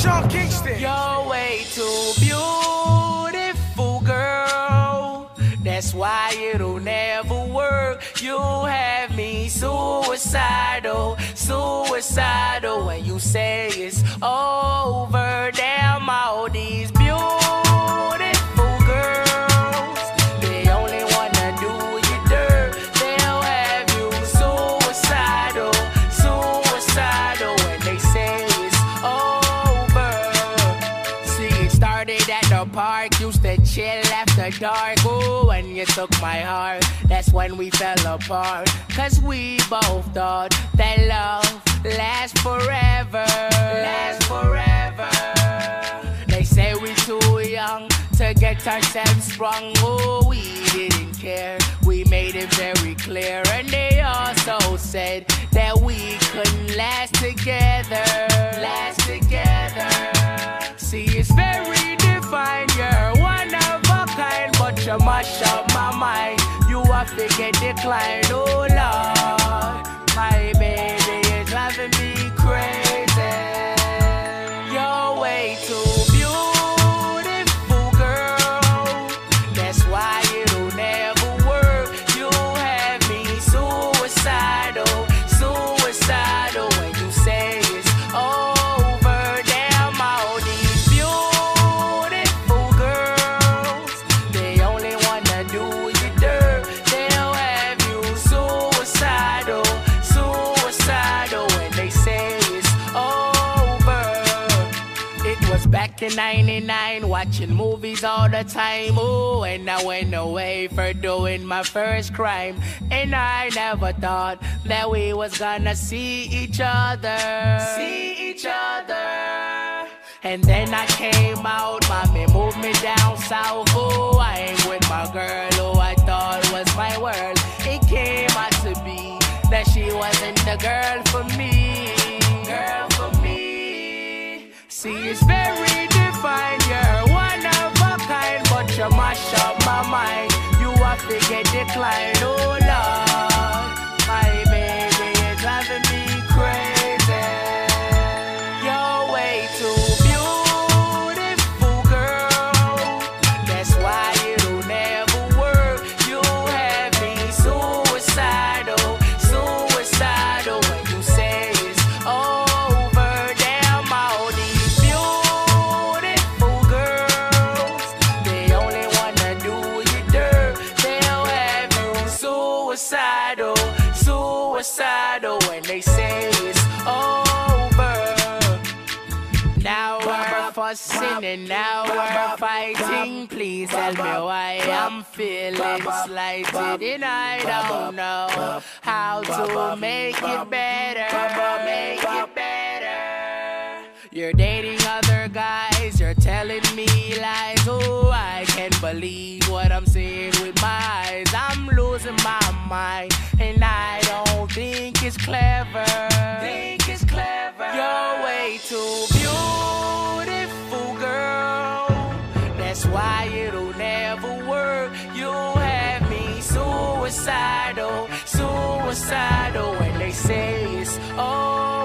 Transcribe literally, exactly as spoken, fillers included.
Sean Kingston. You're way too beautiful, girl. That's why it'll never work. You have me suicidal, suicidal. When you say it's over, damn all these beautiful girls, they only wanna do you dirt. They'll have you suicidal, suicidal. When they say it's over. See, it started at the park, used to chill after dark. Ooh, when you took my heart, that's when we fell apart. Cause we both thought that love lasts forever, lasts forever. They say we too young to get ourselves sprung. Oh, we didn't care, we made it very clear. And they also said that we couldn't last together, last together. See, it's very defined, you're one of a kind, but you mash up my mind. You have to get declined, oh Lord. My baby is driving me crazy. You're way too beautiful, girl. That's why it'll never work. You have me suicidal, suicidal. When you say it's over, damn all these beautiful girls, they only wanna do you dirt. They'll have you suicidal, suicidal. When they say it's over. It was back in ninety-nine, watching movies all the time. Ooh, and I went away for doing my first crime. And I never thought that we was gonna see each other, see each other. And then I came out, mommy moved me down south. Oh, I ain't with my girl who I thought was my world. It came out to be that she wasn't the girl for me, girl for me. See, it's very defined, you're one of a kind, but you mash up my mind. You have to get declined, oh Lord. My baby is driving me crazy. You're way too beautiful, girl. That's why it'll never work. You have me suicidal, suicidal. When you say it's over, damn all these beautiful girls, they only wanna do you dirt. They'll have you suicidal, suicidal. When they say it's over. Now we're fussing and now we're fighting. Please tell me why I'm feeling slighted, and I don't know how to make it better, make it better. You're dating other guys, you're telling me lies. Oh, I can't believe what I'm seeing with my eyes. I'm losing my mind, and I don't think it's clever. Think it's clever. You're way too beautiful, girl. That's why it'll never work. You have me suicidal, suicidal. When they say it's all